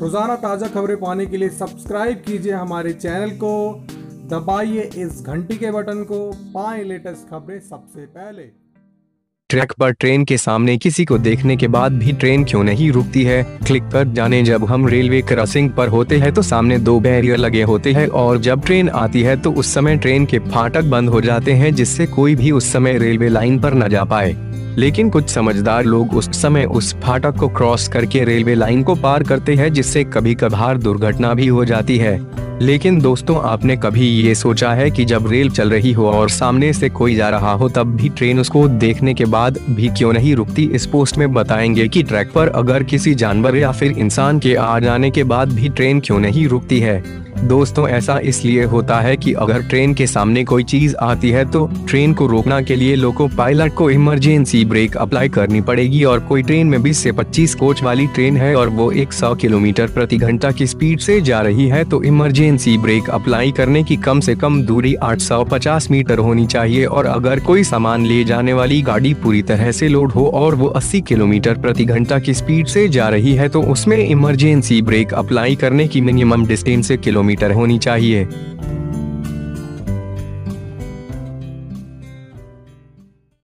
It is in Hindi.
रोजाना ताज़ा खबरें पाने के लिए सब्सक्राइब कीजिए हमारे चैनल को, दबाइए इस घंटी के बटन को, पाएं लेटेस्ट खबरें सबसे पहले। ट्रैक पर ट्रेन के सामने किसी को देखने के बाद भी ट्रेन क्यों नहीं रुकती है, क्लिक कर जाने। जब हम रेलवे क्रॉसिंग पर होते हैं तो सामने 2 बैरियर लगे होते हैं और जब ट्रेन आती है तो उस समय ट्रेन के फाटक बंद हो जाते हैं, जिससे कोई भी उस समय रेलवे लाइन पर न जा पाए। लेकिन कुछ समझदार लोग उस समय उस फाटक को क्रॉस करके रेलवे लाइन को पार करते हैं, जिससे कभी कभार दुर्घटना भी हो जाती है। लेकिन दोस्तों, आपने कभी ये सोचा है कि जब रेल चल रही हो और सामने से कोई जा रहा हो तब भी ट्रेन उसको देखने के बाद भी क्यों नहीं रुकती? इस पोस्ट में बताएंगे कि ट्रैक पर अगर किसी जानवर या फिर इंसान के आ जाने के बाद भी ट्रेन क्यों नहीं रुकती है। दोस्तों, ऐसा इसलिए होता है कि अगर ट्रेन के सामने कोई चीज आती है तो ट्रेन को रोकना के लिए लोको पायलट को इमरजेंसी ब्रेक अप्लाई करनी पड़ेगी। और कोई ट्रेन में 20 से 25 कोच वाली ट्रेन है और वो 100 किलोमीटर प्रति घंटा की स्पीड से जा रही है तो इमरजेंसी ब्रेक अप्लाई करने की कम से कम दूरी 850 मीटर होनी चाहिए। और अगर कोई सामान ले जाने वाली गाड़ी पूरी तरह से लोड हो और वो 80 किलोमीटर प्रति घंटा की स्पीड से जा रही है तो उसमें इमरजेंसी ब्रेक अप्लाई करने की मिनिमम डिस्टेंस किलोमीटर होनी चाहिए।